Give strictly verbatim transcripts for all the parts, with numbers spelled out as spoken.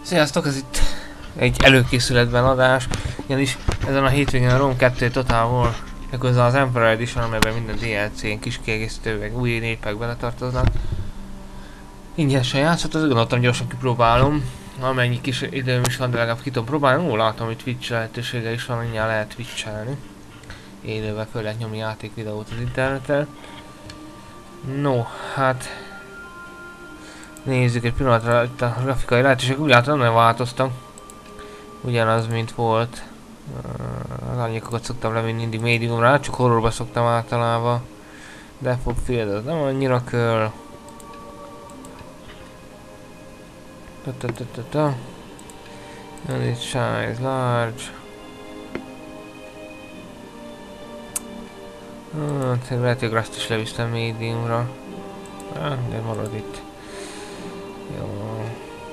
Sziasztok, ez itt egy előkészületben adás, ugyanis ezen a hétvégén a Rome kettő Total War, méghozzá az Emperor Edition, amelyben minden dé el cé-n kis kiegészítő, meg új népek beletartoznak. Ingyenesen játszhat, gondoltam gyorsan kipróbálom, amennyi kis időm is van, de legalább ki tudom próbálni. Ó, látom, hogy Twitch lehetősége is van, mindjárt lehet Twitch-elni. Élőben föl lehet nyomni játékvideót az interneten. No, hát... nézzük egy pillanatra itt a grafikai lehetőség, úgy látom, nem változtam. Ugyanaz, mint volt. Az árnyékokat szoktam levinni mindig médiumra, csak horrorba szoktam általában. Depth of Field az nem annyira kör. And it shines large. Hát, lehet, hogy azt is levisztem médiumra. De marad itt. Jó.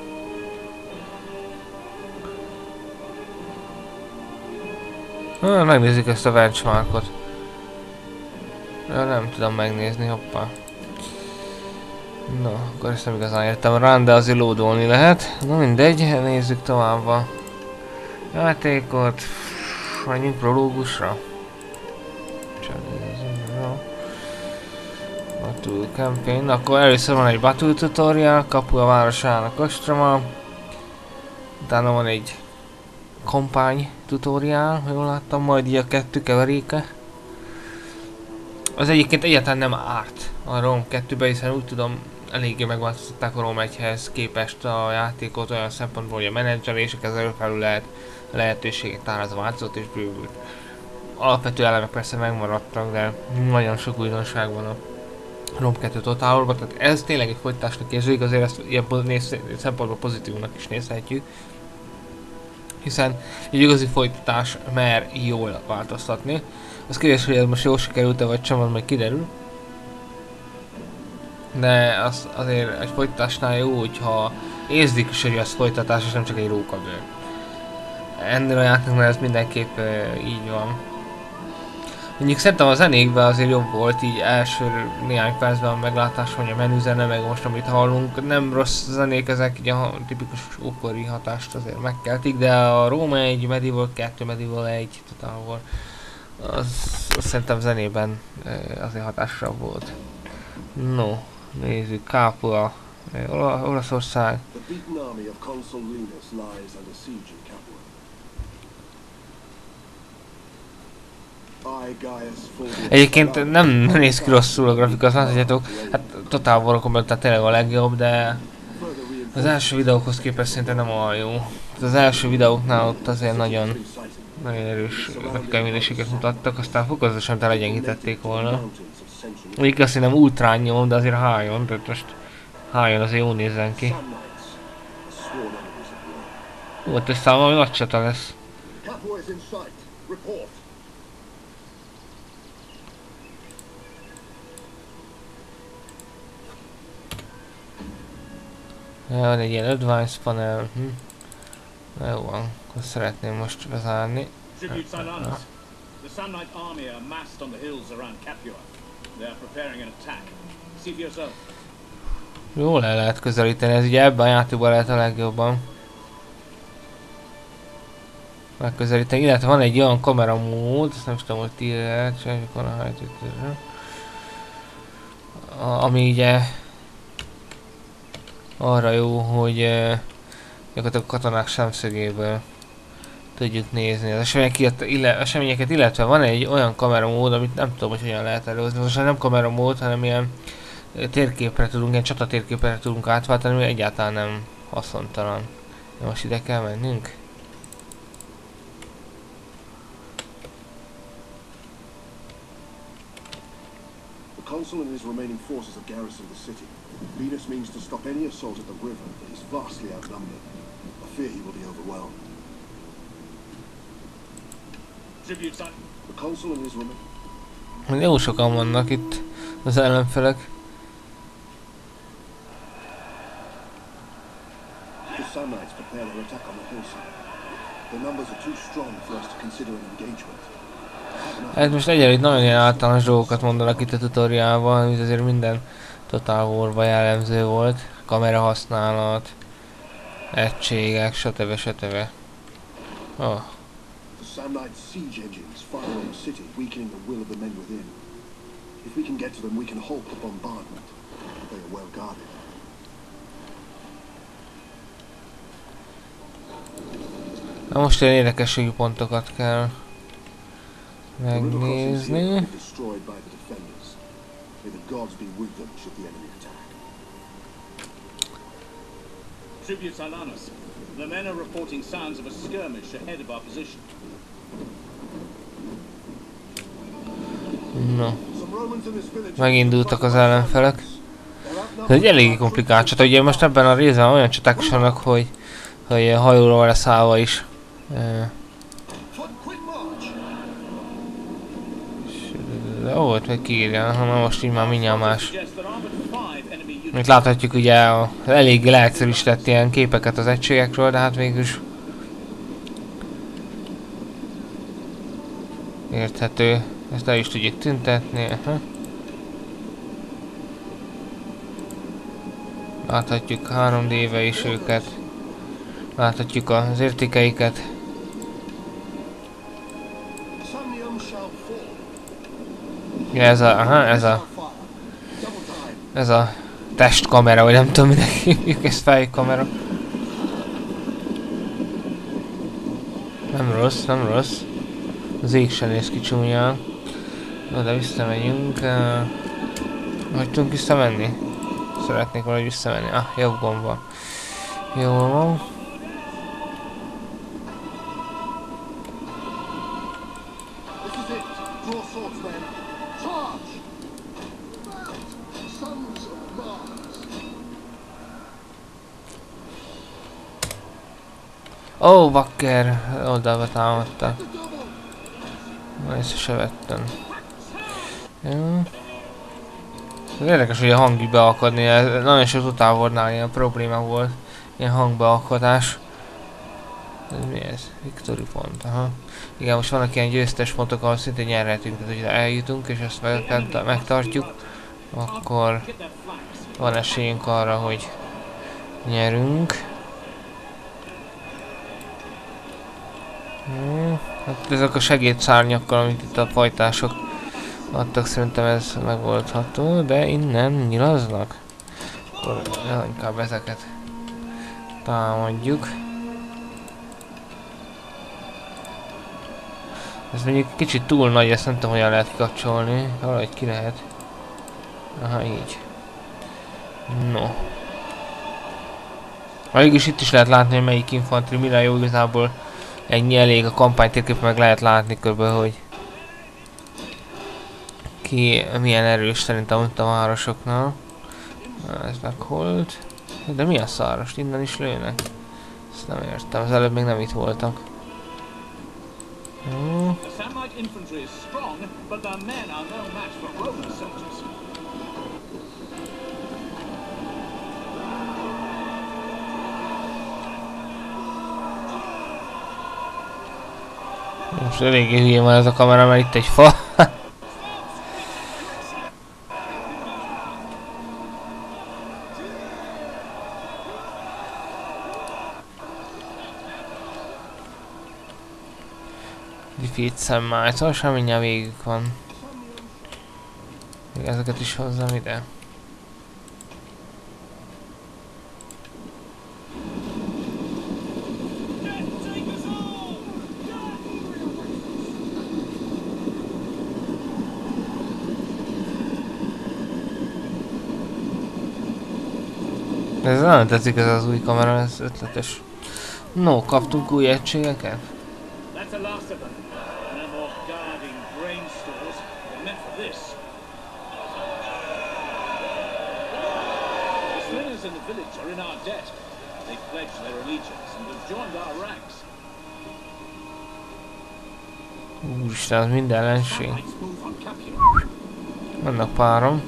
Ah, megnézzük ezt a benchmarkot. Ja, nem tudom megnézni, hoppá. Na, akkor ezt nem igazán értem rá, de azért loadolni lehet. Na mindegy, nézzük tovább a játékot. Menjünk prológusra. Battle campaign. Akkor először van egy battle tutorial, kapu a városának ostroma. Utána van egy kampány tutorial, ha jól láttam, majd így a kettő keveréke. Az egyébként egyáltalán nem árt a Rome kettőben, hiszen úgy tudom, eléggé megváltoztatták a Rome egyhez képest a játékot olyan szempontból, hogy a menedzselés, a kezelőfelület, a lehetőségek táraz változott és bővült. Alapvető elemek persze megmaradtak, de nagyon sok újdonság van a Rome kettő Total War-ban, tehát ez tényleg egy folytatásnak érződik, azért ezt ilyen néz, szempontból pozitívnak is nézhetjük. Hiszen egy igazi folytatás mer jól változtatni. Az kérdés, hogy ez most jól sikerült-e vagy sem, az majd kiderül. De az azért egy folytatásnál jó, hogyha érzik is, hogy ez folytatás és nem csak egy rókabőr. Ennél a játéknál ez mindenképp e, így van. Mondjuk szerintem a zenékben azért jobb volt, így első néhány percben a meglátás, hogy a menüzene, meg most amit hallunk, nem rossz zenék, ezek így a tipikus ókori hatást azért megkeltik, de a Rome egy, Medieval kettő, Medieval egy, Total War, az, az szerintem zenében azért hatásabb volt. No, nézzük, Capua, Olaszország. Egyébként nem néz ki rosszul a grafika, azt láthatjátok, hát Total War-okon belül tehát tényleg a legjobb, de az első videókhoz képest szinte nem olyan jó. Az első videóknál ott azért nagyon, nagyon erős grafikai minőséget mutattak, aztán fokozatosan telegyengítették volna. Még azt nem ultrán nyom, de azért high-on, tehát most high-on azért jó nézzen ki. Volt egy számomra, hogy nagy csata lesz. Ja, van egy ilyen advanced panel. Hm. Na jó van, akkor szeretném most bezárni. Jól el lehet közelíteni, ez ugye ebben a játékban lehet a legjobban megközelíteni, illetve van egy olyan kameramód, ezt nem is tudom, hogy ti lehet, ami ugye arra jó, hogy uh, gyakorlatilag a katonák szemszögéből tudjuk nézni az eseményeket, illetve, eseményeket, illetve van egy olyan kameramód, amit nem tudom, hogy hogyan lehet előzni. Most nem kameramód, hanem ilyen térképre tudunk, ilyen csatatérképre tudunk átváltani, ami egyáltalán nem haszontalan. De most ide kell mennünk. The consul and his remaining forces have garrisoned the city. Venus means to stop any assault at the river, but he's vastly outnumbered. I fear he will be overwhelmed. The consul and his women. Jó sokan vannak itt az ellenfelek. The Samnites prepare their attack on the hillside. The numbers are too strong for us to consider an engagement. Hát most egyenlőtt nagyon ilyen általános dolgokat mondanak itt a tutoriálban, amit azért minden Total War-ban jellemző volt. Kamera használat, egységek, stb. Stb. Oh. The Samnite siege engines fire on the city, weakening the will of the men within. If we can get to them, we can halt the bombardment. They are well guarded. Na most ilyen érdekességi pontokat kell megnézni. Tribute Silanus. The men are reporting sounds of a skirmish ahead of our position. No. Megindultak az ellenfelek. Ez egy eléggé komplikált csata, ugye most ebben a részben olyan csaták is vannak, hogy, hogy hajóról leszállva is. De ó, ott meg kiírja, ha most így már mindjárt más. Mint láthatjuk, ugye eléggé leegyszerűsített ilyen képeket az egységekről, de hát végülis érthető. Ezt el is tudjuk tüntetni. Aha. Láthatjuk három dé-be is őket. Láthatjuk az értékeiket. Ja, ez a, aha, ez a ez a testkamera, vagy nem tudom, minek hívjuk, ez fejkamera. Nem rossz, nem rossz. Az ég sem néz ki csúnyán. Oda visszamegyünk. Uh, hogy tudunk visszamenni? Szeretnék valahogy visszamenni. Ah, jobb gomb van. Jól van. Ó, oh, bakker! Oldalba támadta. Ezt se vettem. Jó. Ez érdekes, hogy a hang beakadni. Nagyon sok utávornál ilyen probléma volt. Ilyen hangbeakadás. Ez mi ez? Victory pont, aha. Igen, most vannak ilyen győztes pontok, ahol szintén nyerhetünk, tehát hogyha eljutunk és ezt megtartjuk, akkor van esélyünk arra, hogy nyerünk. Hmm, hát ezek a segédszárnyakkal, amit itt a fajtások adtak, szerintem ez megoldható, de innen nyilaznak. Akkor ja, inkább ezeket támadjuk. Ez mondjuk kicsit túl nagy, ezt nem tudom, hogyan lehet kikapcsolni. Valahogy ki lehet. Aha, így. No. Mégis itt is lehet látni, hogy melyik infantri mire jó, igazából ennyi elég, a kampánytérképen meg lehet látni körülbelül, hogy ki milyen erős szerintem ott a városoknál. Ez megholt. De mi a száros? Innen is lőnek? Ezt nem értem, az előbb még nem itt voltak. Hmm. Most eléggé hülye van ez a kamera, mert itt egy fa. Defeat Samnite, szóval sem mindjárt végük van. Még ezeket is hozzám ide. Ez nem tetszik, ez az új kamera, ez ötletes. No, kaptunk új egységeket? Úristen, az mind ellenség. Vannak párom.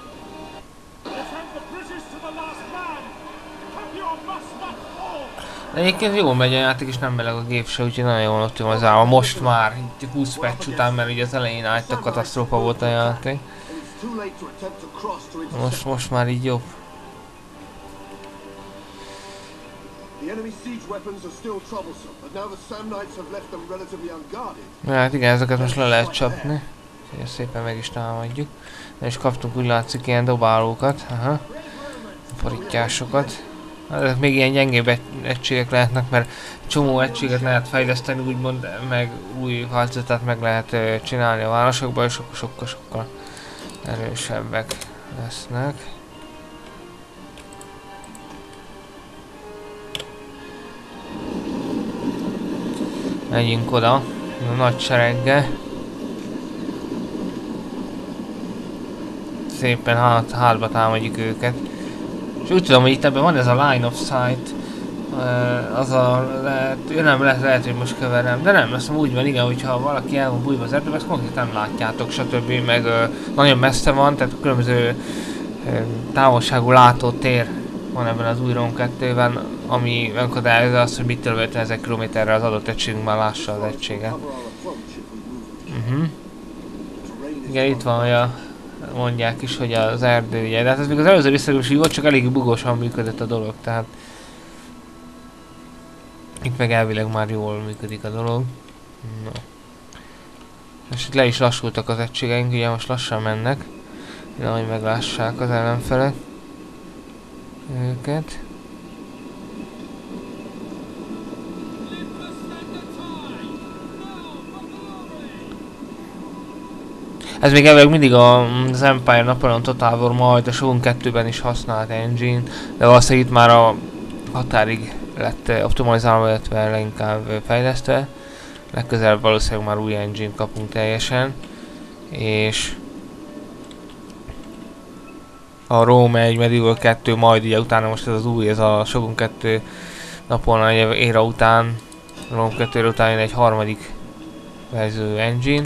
Egyébként jól megy a játék, és nem meleg a gép se, úgyhogy nagyon jól optimalizálva. Most már, itt húsz patch után, mert ugye az elején állt a katasztrófa volt a játék. Most, most már így jobb. The enemy siege weapons are still troublesome, but now the Sam Knights have left them relatively unguarded. Hát igen, ezeket most le lehet csapni. Ezt szépen meg is támadjuk. És kaptunk, úgy látszik, ilyen dobálókat. Aha. Parittyásokat. Ezek még ilyen gyengébb egységek lehetnek, mert csomó egységet lehet fejleszteni, úgymond, meg új változatát meg lehet uh, csinálni a városokban, és akkor sokkal-sokkal erősebbek lesznek. Menjünk oda, a nagy sereggel. Szépen hát, hátba támadjuk őket. És úgy tudom, hogy itt ebben van ez a line of sight. Uh, az a lehet, nem lehet, lehet, hogy most keverem, de nem, azt úgy van, igen, hogyha valaki el van bújva az erdőbe, azt konkrétan nem látjátok, stb. Meg uh, nagyon messze van, tehát különböző uh, távolságú látótér van ebben az új ROM kettőben, ami megakadályozza azt, hogy mitől ötvenezer kilométerre az adott egységünk már lássa az egységet. Uh-huh. Igen, itt van, hogy a, mondják is, hogy az erdő, ugye, de hát ez még az előző részlegül is így volt, csak elég bugosan működött a dolog, tehát itt meg elvileg már jól működik a dolog. No. És itt le is lassultak az egységeink, ugye most lassan mennek. De hogy meglássák az ellenfelek őket. Ez még elvileg mindig az Empire Napoleon Total War, majd a Shogun kettőben is használt engine, de valószínűleg itt már a határig lett optimalizálva, illetve leginkább fejlesztve. Legközelebb valószínűleg már új engine kapunk teljesen. És a Rome egy, Medieval kettő, majd ugye utána most ez az új, ez a Shogun kettő Napoleon éra után, Rome kettő után jön egy harmadik verzió engine.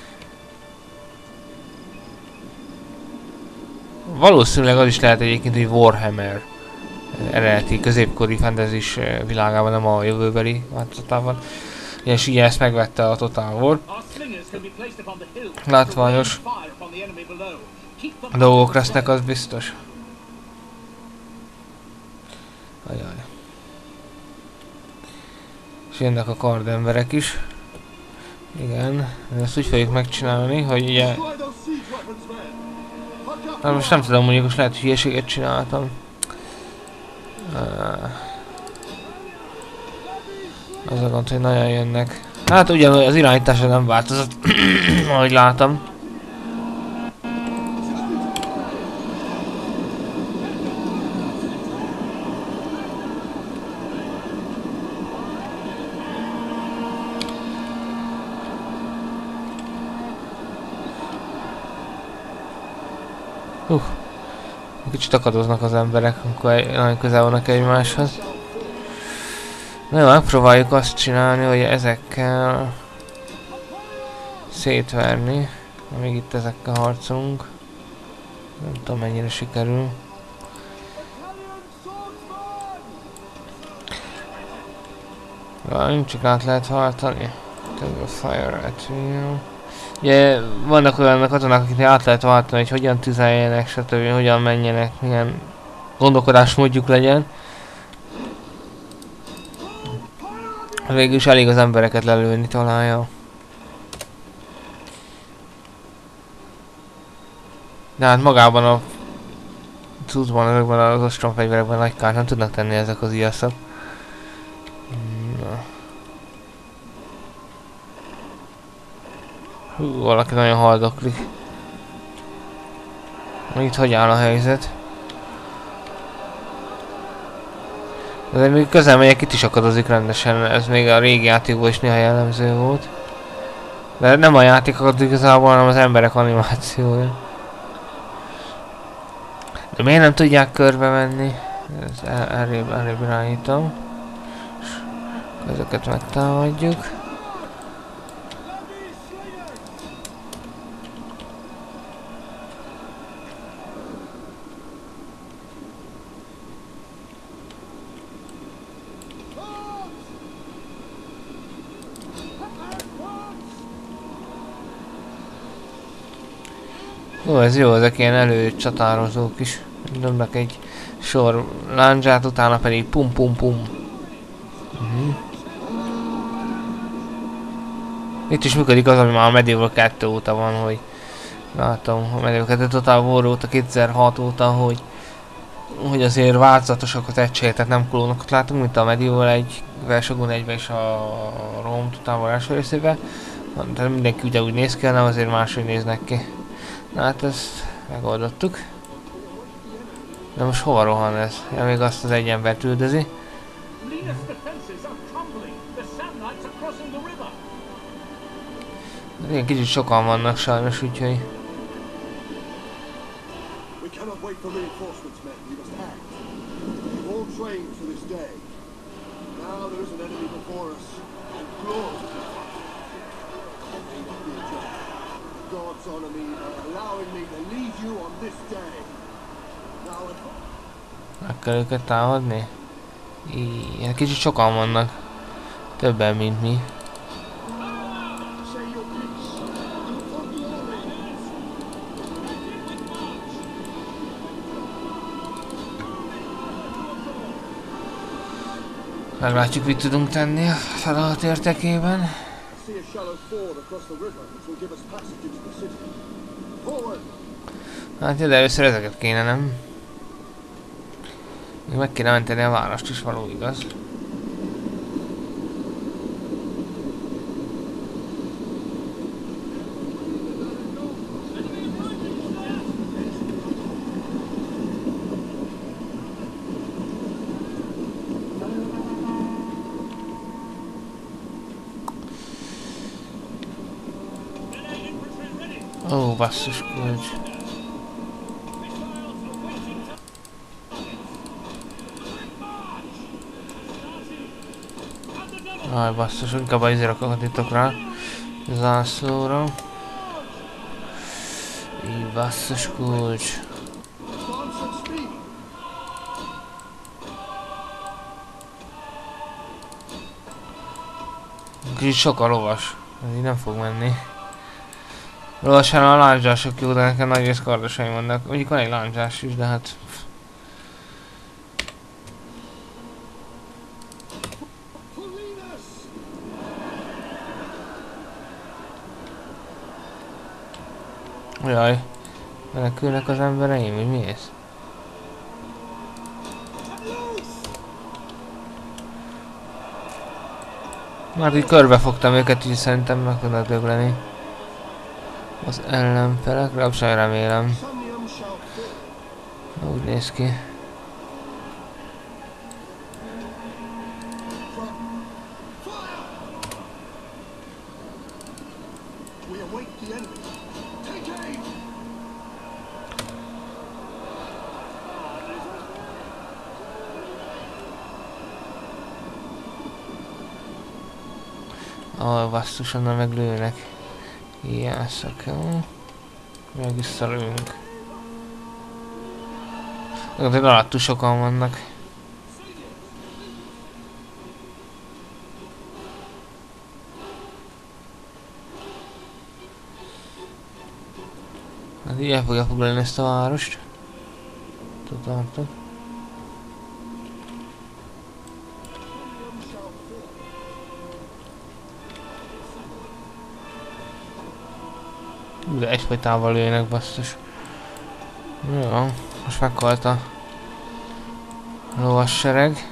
Valószínűleg az is lehet egyébként, hogy Warhammer eredeti középkori fantasy-s világában, nem a jövőbeli változatában. És így ezt megvette a Total War. Látványos dolgok lesznek, az biztos. Ajaj. És jönnek a kardemberek is. Igen, ezt úgy fogjuk megcsinálni, hogy ugye... Na most nem tudom, mondjuk most lehet, hogy hülyeséget csináltam. Uh, az a gond, hogy nagyon jönnek. Hát ugyanúgy az irányítása nem változott, ahogy látom. Uh, kicsit akadoznak az emberek, amikor nagyon közel vannak egymáshoz. Na jó, megpróbáljuk azt csinálni, hogy ezekkel szétverni, amíg itt ezekkel harcolunk. Nem tudom, mennyire sikerül. Ja, csak át lehet váltani. Fire at will. Ugye vannak olyan katonák, akik át lehet váltani, hogy hogyan tüzeljenek, stb. Hogyan menjenek, milyen gondolkodásmódjuk legyen. Végül is elég az embereket lelőni találja. De hát magában a cuccban, ezekben az ostromfegyverekben nagy kárt nem tudnak tenni ezek az iaszok. Na. Hú, valaki nagyon haldoklik. Itt hogy áll a helyzet? De még közel megyek, itt is akadozik rendesen, ez még a régi játékból is néha jellemző volt. De nem a játék akadozik igazából, hanem az emberek animációja. De miért nem tudják körbe menni? Ez el, elrébb, elrébb irányítom. És ezeket megtámadjuk. Ó, ez jó, ezek ilyen előcsatározók is. Dobnak egy sor lándzsát, utána pedig pum pum pum Itt is működik az, ami már a Medieval kettő óta van, hogy látom, a Medieval kettő Total War óta, kétezer-hat óta, hogy hogy azért változatosak az egységek, tehát nem klónokat látunk, mint a Medieval egy, Shogun egyben és a Rome Total War első részében. Tehát mindenki ugyanúgy néz ki, hanem azért máshogy néznek ki. Na hát ezt megoldottuk. De most hova rohan ez? Ja, még azt az egy embert üldözi. Igen, kicsit sokan vannak sajnos, úgyhogy... Meg kell őket támadni? Igen, kicsit sokan vannak. Többen, mint mi. Meglátjuk, mit tudunk tenni a feladat értekében. Hát, de először ezeket kéne, nem? Még meg kéne menteni a várost is, való igaz. Ó, basszus kulcs. Aj, basszus, inkább a izére akadítok rá. Zászlóra. Így, basszus kulcs. Kicsit sok a lovas. Ez így nem fog menni. Rovasan a lándzsások jó, de nekem nagy rész kardosaim vannak. Mondjuk van egy lándzsás is, de hát... Jaj, menekülnek az embereim, hogy mi ez? Már így körbefogtam őket, így szerintem meg tudnak dögleni. Az ellenfelek, rabsaj remélem. Úgy néz ki. Ah, basszus, onnan meglőnek. Jászak, jó. Meg visszalőünk. Azért alattul sokan vannak. Hát így el fogja foglalni ezt a várost. Tudjátok. De egyfajtával lőnek, basszus. Jó, most meghalt a lovassereg.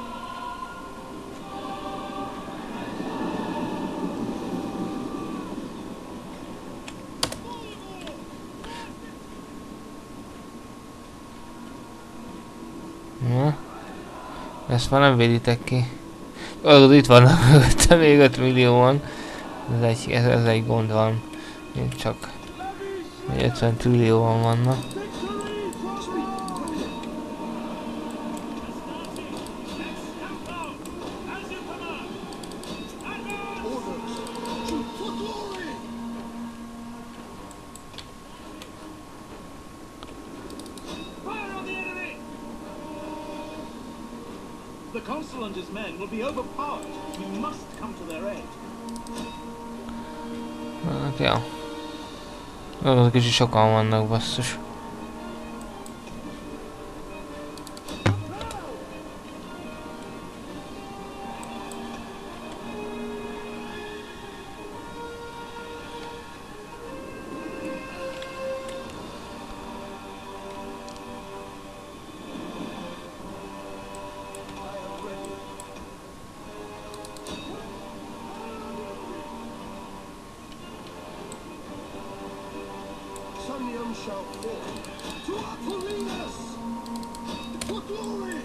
Na, ezt már nem véditek ki. Ó, itt vannak mögötte még öt millióan. Ez egy, ez, ez egy gond van. Én csak ötven trillióan vannak. The consul and his men will be overpowered. We must come to their aid. Hát, ja. Azok is sokan vannak, basszus. shall fall. To Apollonius! For glory!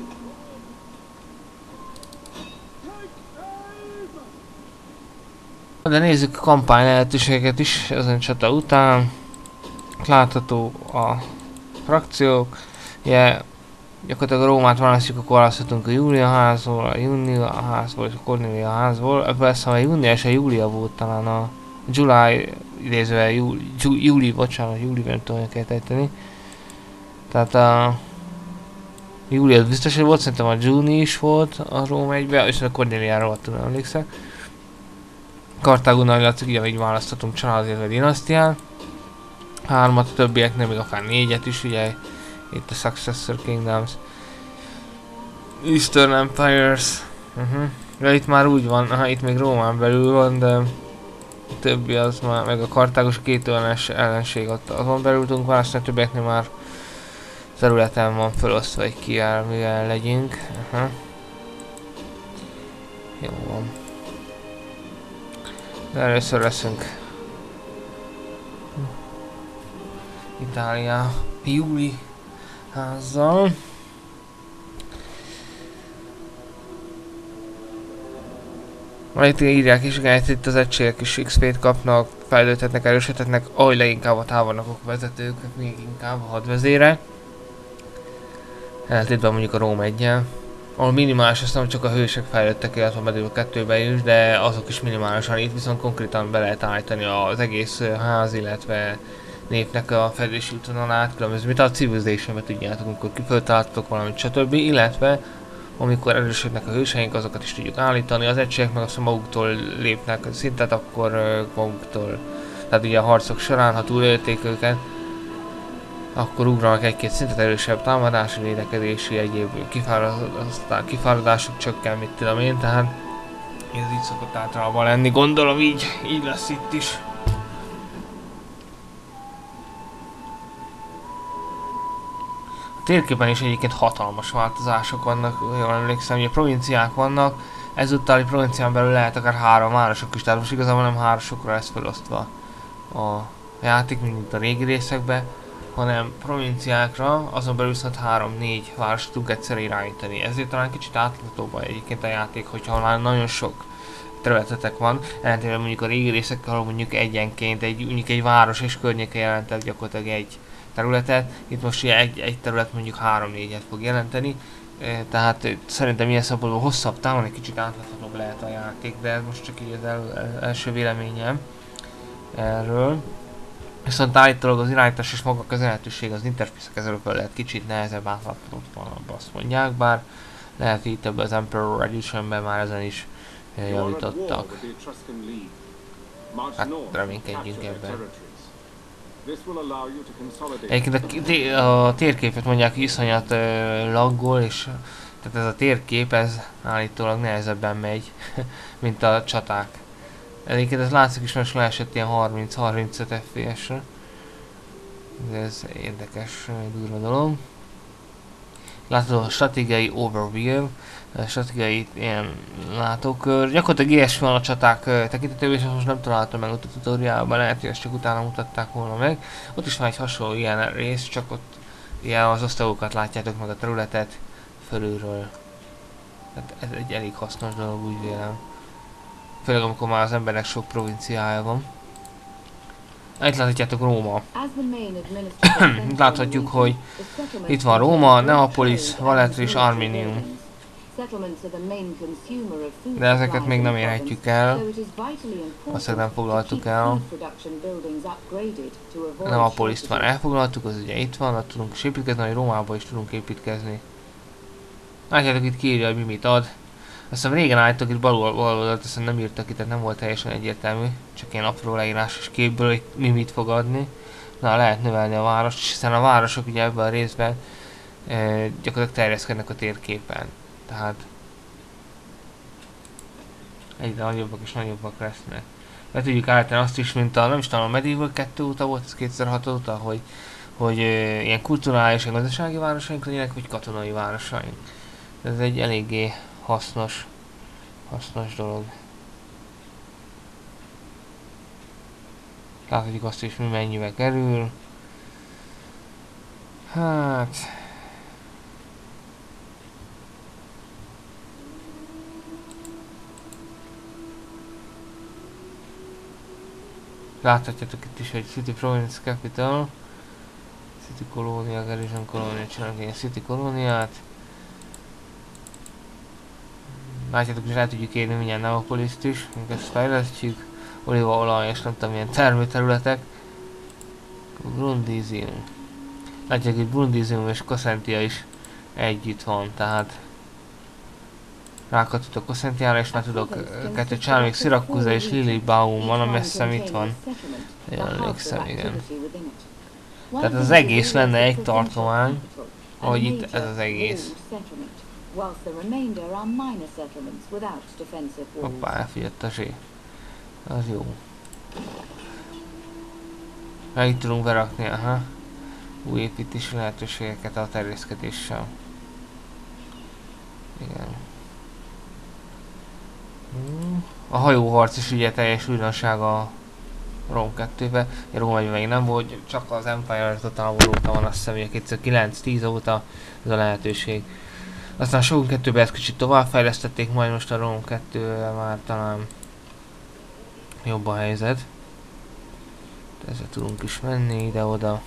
De nézzük a kampány lehetőségeket is ezen csata után. Látható a frakciók. Ugye, gyakorlatilag a Rómát választjuk, akkor választhatunk a Júlia házból, a Junia házból és a Cornelia házból. Ebből lesz, a Junia és a Júlia volt talán a July, idézően Júli, Júli, bocsánat, Júli, nem tudom, hogy kell ejteni. Tehát a Júlia biztos, hogy volt, szerintem a Juni is volt a Róma egyben, és a Corneliára volt, tudom, emlékszek. Kartágonnal látszik, ugyanígy választhatunk család, illetve dinasztián. Hármat, a többieknél még akár négyet is, ugye itt a Successor Kingdoms. Eastern Empires. Uh-huh. De itt már úgy van, ha itt még Rómán belül van, de a többi az már, meg a kartágos két olyan ellenség ott azon belül tudunk választani, a többieknél már területen van felosztva, hogy kivel, mivel legyünk. Uh-huh. Jó van. De először leszünk Itália Júli házzal. Majd itt írják is, hogy itt az egységek is iksz pét kapnak, fejlődhetnek, erősödhetnek, ahogy leginkább a tábornokok vezetők, még inkább a hadvezére. Ellentétben mondjuk a Róm eggyel, ahol minimális, azt nem csak a hősök fejlődtek, illetve a medők kettőben is, de azok is minimálisan, itt viszont konkrétan be lehet állítani az egész ház, illetve népnek a fejlődési útvonalát, különböző, mint a Civilization-ben tudjátok, amikor kiföltaláltatok valamit, stb. Illetve amikor erősödnek a hőseink, azokat is tudjuk állítani, az egységek meg azt maguktól lépnek szintet, akkor maguktól, tehát ugye a harcok során, ha túlélték őket, akkor ugranak egy-két szintet, erősebb támadási, védekezési, egyéb kifáradások csökken, mit tudom én, tehát ez így szokott általában lenni, gondolom így, így lesz itt is. A térképen is egyébként hatalmas változások vannak, jól emlékszem, ugye provinciák vannak, ezúttal egy provincián belül lehet akár három városok is, tehát most igazából nem városokra lesz felosztva a játék, mint a régi részekben, hanem provinciákra, azon belül viszont három-négy várost tudunk egyszerre irányítani. Ezért talán kicsit átláthatóbb egyébként a játék, hogyha már nagyon sok területetek van, ellentétben mondjuk a régi részekkel, ahol mondjuk egyenként egy, mondjuk egy város és környéke jelentett gyakorlatilag egy területet, itt most ugye egy, egy terület mondjuk három-négyet fog jelenteni, e, tehát e, szerintem ilyen szempontból hosszabb távon egy kicsit átláthatóbb lehet a játék, de ez most csak így az el, el, első véleményem erről. Viszont állítólag az irányítás és maga az lehetőség az interfészek kezelőkről lehet kicsit nehezebb átláthatóbb, azt mondják, bár lehet hogy több az Emperor Editionben már ezen is javítottak. Hát reménykedjünk ebben. Egyébként a, a térképet mondják, hogy iszonyat uh, laggol, és tehát ez a térkép, ez állítólag nehezebben megy, mint a csaták. Egyébként ez látszik is, most leesett ilyen harminc-harmincöt ef pé es-re. Ez érdekes, durva dolog. Látod a stratégiai overview, a stratégiai ilyen látókör. Gyakorlatilag ilyesmi van a csaták tekintetében, és most nem találtam meg ott a tutoriálban, lehet, hogy ezt csak utána mutatták volna meg. Ott is van egy hasonló ilyen rész, csak ott ilyen az osztagokat látjátok meg a területet fölülről. Tehát ez egy elég hasznos dolog, úgy vélem. Főleg amikor már az embernek sok provinciája van. Itt láthatjátok Róma. Láthatjuk, hogy itt van Róma, Neapolis, Valletta és Arminium. De ezeket még nem érhetjük el. Azt nem foglaltuk el. Neapolis-t már elfoglaltuk, az ugye itt van, ott tudunk is építkezni, hogy Rómában is tudunk építkezni. Látjátok, itt kiírja, hogy mi mit ad. Azt hiszem régen állítok itt bal oldalt, azt nem írtak itt, tehát nem volt teljesen egyértelmű. Csak ilyen apró leírásos képből, hogy mi mit fog adni. Na, lehet növelni a várost, hiszen a városok ugye ebben a részben e, gyakorlatilag terjeszkednek a térképen. Tehát egyre nagyobbak és nagyobbak lesznek. Le tudjuk állítani azt is, mint a, nem is tudom, a Medieval kettő óta volt, ez kétezer-hat óta, hogy, hogy e, ilyen kulturális és gazdasági városaink legyenek, vagy katonai városaink. Ez egy eléggé hasznos, hasznos dolog. Láthatjuk azt is, mi mennyibe kerül. Hát... Láthatjátok itt is, hogy City Province Capital, City Colónia, Garrison Colónia, csinálunk egy City Colóniát. Látjátok, hogy rá tudjuk érni mindjárt Neapoliszt is, még ezt fejlesztjük. Olívaolaj és nem tudom milyen termőterületek. Brundisium. Látják, hogy Brundisium és Cossentia is együtt van, tehát rákat tudok Cossentiára, és már tudok kettőt csinálni, még Siracusa és Lilibaum van, ami azt hiszem itt van. Jól emlékszem, igen. Tehát az egész lenne egy tartomány, ahogy itt ez az egész. Hoppá, elfigyett a zsé. Az jó. Meg itt tudunk berakni, aha. Új építési lehetőségeket a terjeszkedéssel. Igen. A hajóharc is ugye teljes újdonság a Rome kettőbe. A Rome egyben még nem volt, csak az Empire Total War óta van, azt hiszem, hogy kétezer-kilenc-tíz óta ez a lehetőség. Aztán a Shogun kettőben ezt kicsit továbbfejlesztették, majd most a Rome kettővel már talán jobb a helyzet. Ezzel tudunk is menni ide-oda.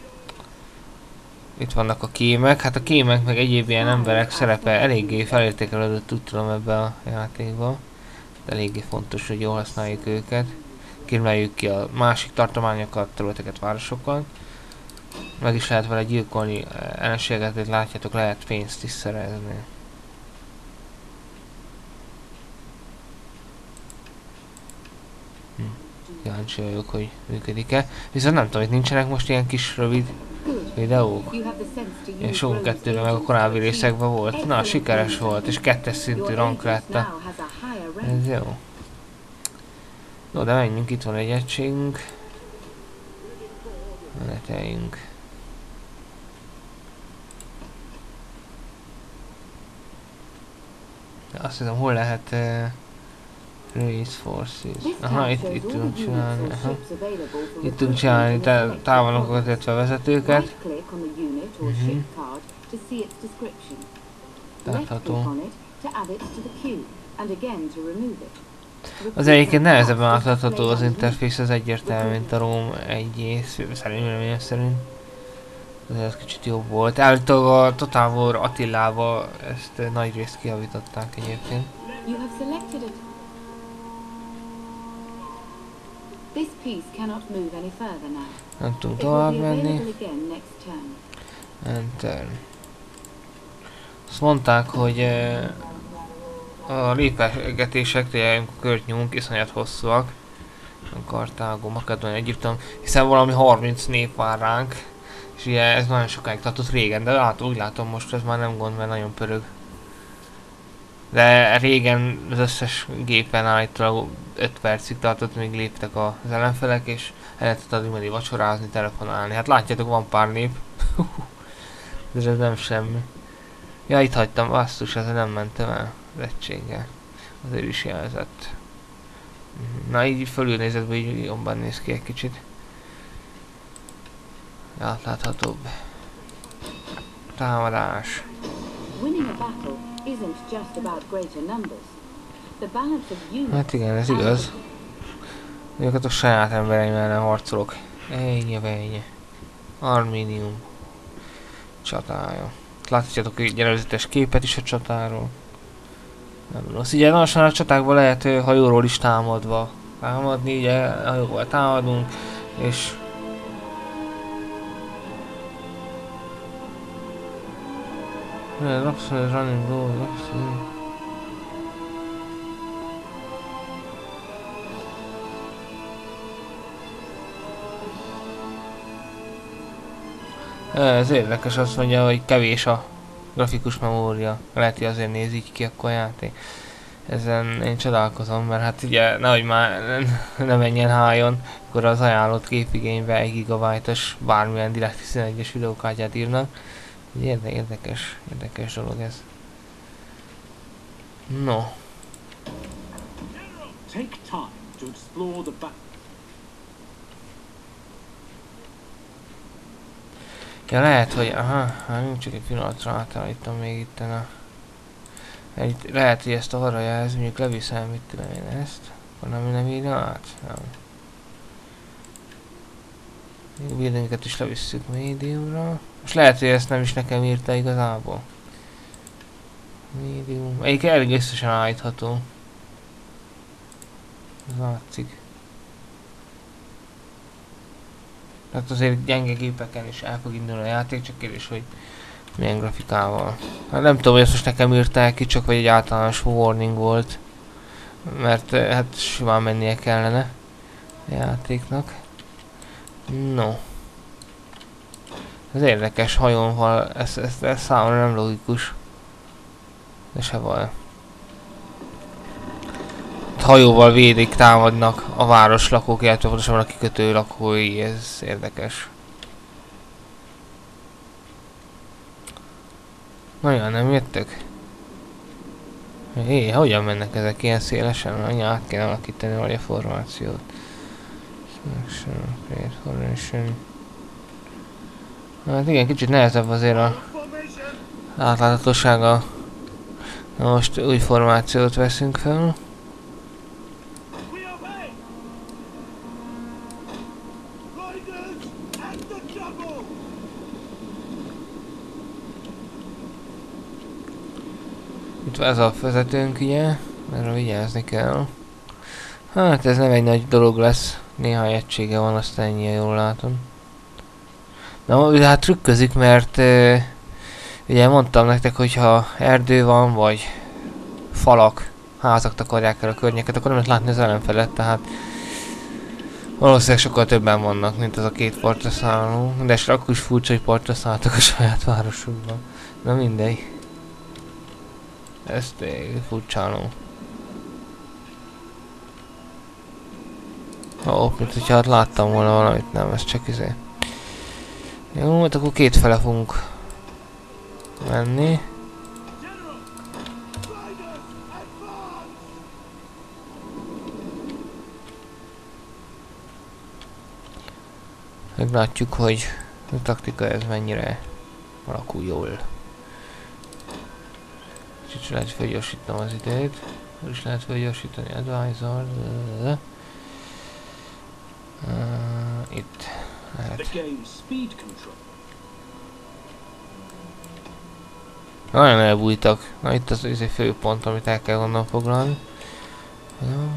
Itt vannak a kémek, hát a kémek meg egyéb ilyen emberek szerepe eléggé felértékelődött, úgy tudom, ebbe a játékba. De eléggé fontos, hogy jól használjuk őket. Kirmeljük ki a másik tartományokat, területeket, városokat. Meg is lehet vele gyilkolni ellenségeket, látjátok, lehet pénzt is szerezni. Hm. Kíváncsi vagyok, hogy működik-e. Viszont nem tudom, hogy nincsenek most ilyen kis rövid videók. Ilyen Shogun kettőben meg a korábbi részekben volt. Na, sikeres volt, és kettes szintű rank lett. Ez jó. No, de menjünk, itt van egy egységünk. Meneteljünk. Azt hiszem, hol lehet uh, Race Forces. Aha, itt, itt tudunk csinálni. Aha. Itt tudunk csinálni távolokat, illetve vezetőket. Uh-huh. Látható. Az egyébként nehezebben átlátható az interfész, az egyértelmű, mint a Rome egy szerint, szerint. Azért ez kicsit jobb volt. Állítólag a Total War Attilába ezt nagy részt kijavították egyébként. Nem tudunk tovább menni. Enter. Azt mondták, hogy a lépegetések, tényleg kört nyomunk, iszonyat hosszúak. Kartágó, Makedónia, Egyiptom, hiszen valami harminc nép vár ránk. És ugye ez nagyon sokáig tartott régen, de hát úgy látom most ez már nem gond, mert nagyon pörög. De régen az összes gépen állítólag öt percig tartott, még léptek az ellenfelek, és el lehetett addig menni vacsorázni, telefonálni. Hát látjátok, van pár nép. De ez nem semmi. Ja, itt hagytam, basszus, ezzel nem mentem el az egységgel. Azért is jelzett. Na, így fölülnézetben így jobban néz ki egy kicsit. Átláthatóbb. Támadás. Hát igen, ez igaz. Őket a saját embereimmel nem harcolok. Ennyi, ennyi. Arminium. Csatája. Láthatjátok egy előzetes képet is a csatáról. Nem rossz. Ugye nagyon a csatákban lehet hajóról is támadva támadni, ugye hajóval támadunk, és running low, ez érdekes, azt mondja, hogy kevés a grafikus memória. Lehet, hogy azért néz így ki akkor a játék. Ezen én csodálkozom, mert hát ugye nehogy már ne menjen háljon, akkor az ajánlott képigénybe egy gigabájtos bármilyen direkt tizenegyes videókártyát írnak. Érde érdekes, érdekes dolog ez. No. Ja, lehet, hogy... Aha, hát nincs csak egy pillanatra átállítom még itt a... Itt lehet, hogy ezt arra jelzi, mondjuk leviszem, mit tudom én ezt. Akkor nem, nem írja át? Nem. Buildinget is levisszük médiumra. Most lehet, hogy ezt nem is nekem írta igazából. Médium... Egyik elég összesen állítható. Ez látszik. Tehát azért gyenge gépeken is el fog indulni a játék, csak kérdés, hogy milyen grafikával. Hát nem tudom, hogy ezt most nekem írták ki, csak vagy egy általános warning volt. Mert hát simán mennie kellene a játéknak. No. Ez érdekes hajónval, ez, ez, ez számomra nem logikus. De se baj. Hajóval védik, támadnak a város lakók, illetve pontosabban a kikötő lakói, ez érdekes. Nagyon nem jöttök? Hé, hogyan mennek ezek ilyen szélesen? Annyi át kéne alakítani valahogy a formációt. Hát igen, kicsit nehezebb azért a átláthatósága. Na most új formációt veszünk fel. Itt ez a vezetőnk, ugye? Erről vigyázni kell. Hát ez nem egy nagy dolog lesz. Néhány egysége van, azt ennyire jól látom. Na, hát trükközik, mert uh, ugye mondtam nektek, hogyha erdő van, vagy falak, házak takarják el a környéket, akkor nem lehet látni az ellenfelet, tehát valószínűleg sokkal többen vannak, mint az a két partra szálló. De és akkor is furcsa, hogy partra szálltak a saját városukban. Na mindegy. Ezt furcsálom. Ó, oh, mint hogyha hát láttam volna valamit, nem, ez csak izé. Jó, hát akkor két fele fogunk menni. Meglátjuk, hogy a taktika ez mennyire alakul jól. Kicsit lehet felgyorsítanom az időt. Hol is lehet felgyorsítani? Advisor. Uh, itt lehet. Nagyon elbújtak. Na itt az, az egy fő pont, amit el kell gondolom foglalni. Jó.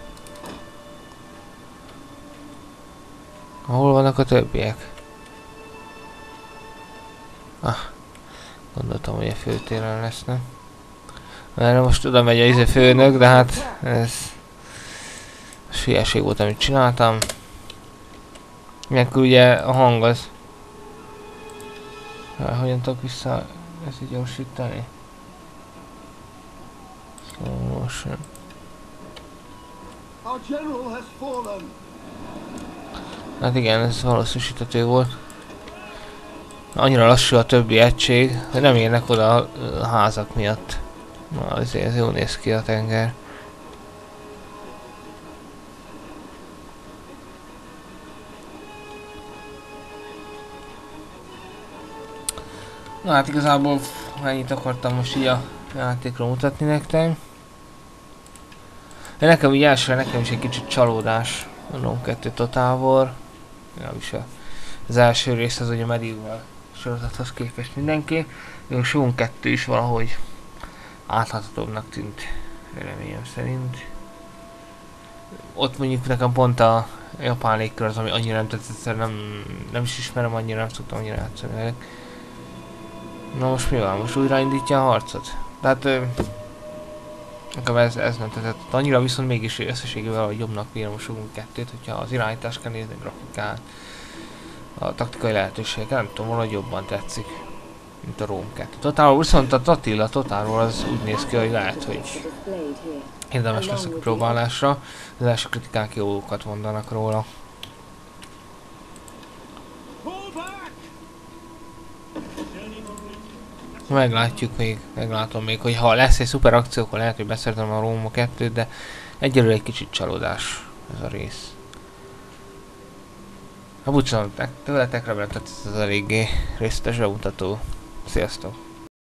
Hol vannak a többiek? Ah, gondoltam, hogy a főtéren lesznek. Mert most oda megy a izé főnök, de hát ez hülyeség volt, amit csináltam. Ilyenkor ugye a hang az... Hát, hogyan tudok vissza ezt így gyorsítani? Slow motion. Hát igen, ez valószínűsítető volt. Annyira lassú a többi egység, hogy nem érnek oda a házak miatt. Na, azért ez jól néz ki a tenger. Na hát igazából ennyit akartam most így a játékról mutatni nektek. De nekem így elsőre nekem is egy kicsit csalódás a Rome kettő Total War. Ja, is az első rész az ugye a Medieval sorozathoz képest mindenki. Még a Shogun kettő is valahogy átláthatóbbnak tűnt, véleményem szerint. Ott mondjuk nekem pont a japán légkör az, ami annyira nem tetszett, nem, nem is ismerem annyira, nem szoktam annyira játszani. Na most mi van? Most újraindítja a harcot? Tehát nekem ez, ez nem tetszett. Annyira viszont mégis összességével jobbnak bírom a Shogun kettőt, hogyha az irányítást kell nézni, a grafikát, a taktikai lehetőségeket, nem tudom, valahogy jobban tetszik, mint a Rome kettő. Totál, viszont a Attila Totálról az úgy néz ki, hogy lehet, hogy érdemes lesz a kipróbálásra. Az első kritikák jókat mondanak róla. Meglátjuk még, meglátom még, hogy ha lesz egy szuper akció, akkor lehet, hogy beszerzem a Rome kettőt, de egyelőre egy kicsit csalódás ez a rész. Ha búcsúzom tőletek, remélem tetszett ez eléggé részletes bemutató. Sziasztok!